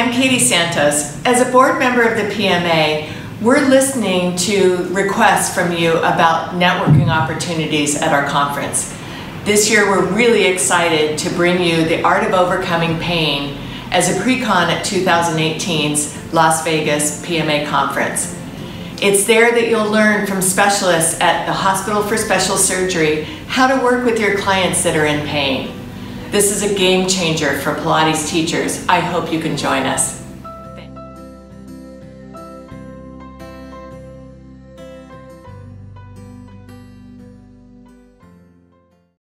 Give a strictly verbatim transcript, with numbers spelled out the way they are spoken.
I'm Katie Santos. As a board member of the P M A, we're listening to requests from you about networking opportunities at our conference. This year we're really excited to bring you the Art of Overcoming Pain as a pre-con at two thousand eighteen's Las Vegas P M A conference. It's there that you'll learn from specialists at the Hospital for Special Surgery how to work with your clients that are in pain. This is a game changer for Pilates teachers. I hope you can join us.